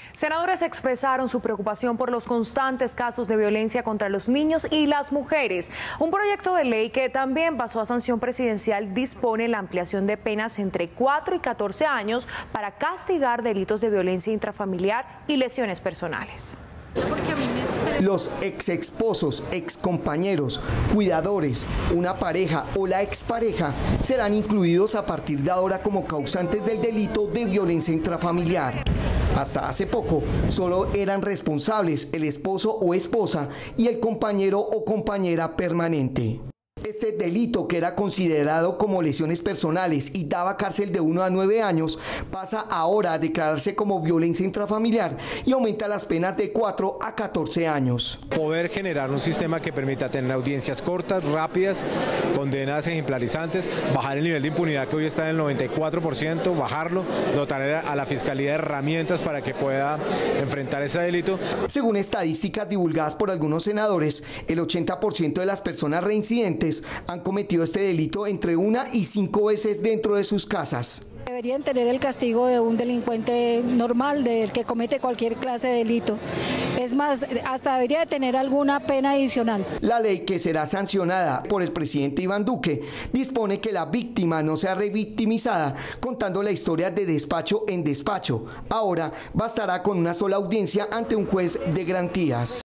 Senadores expresaron su preocupación por los constantes casos de violencia contra los niños y las mujeres. Un proyecto de ley que también pasó a sanción presidencial dispone la ampliación de penas entre 4 y 14 años para castigar delitos de violencia intrafamiliar y lesiones personales. Los exesposos, excompañeros, cuidadores, una pareja o la expareja serán incluidos a partir de ahora como causantes del delito de violencia intrafamiliar. Hasta hace poco, solo eran responsables el esposo o esposa y el compañero o compañera permanente. Este delito, que era considerado como lesiones personales y daba cárcel de 1 a 9 años, pasa ahora a declararse como violencia intrafamiliar y aumenta las penas de 4 a 14 años. Poder generar un sistema que permita tener audiencias cortas, rápidas, condenas ejemplarizantes, bajar el nivel de impunidad que hoy está en el 94%, bajarlo, dotar a la Fiscalía de herramientas para que pueda enfrentar ese delito. Según estadísticas divulgadas por algunos senadores, el 80% de las personas reincidentes han cometido este delito entre 1 y 5 veces dentro de sus casas. Deberían tener el castigo de un delincuente normal, del que comete cualquier clase de delito. Es más, hasta debería de tener alguna pena adicional. La ley, que será sancionada por el presidente Iván Duque, dispone que la víctima no sea revictimizada contando la historia de despacho en despacho. Ahora bastará con una sola audiencia ante un juez de garantías.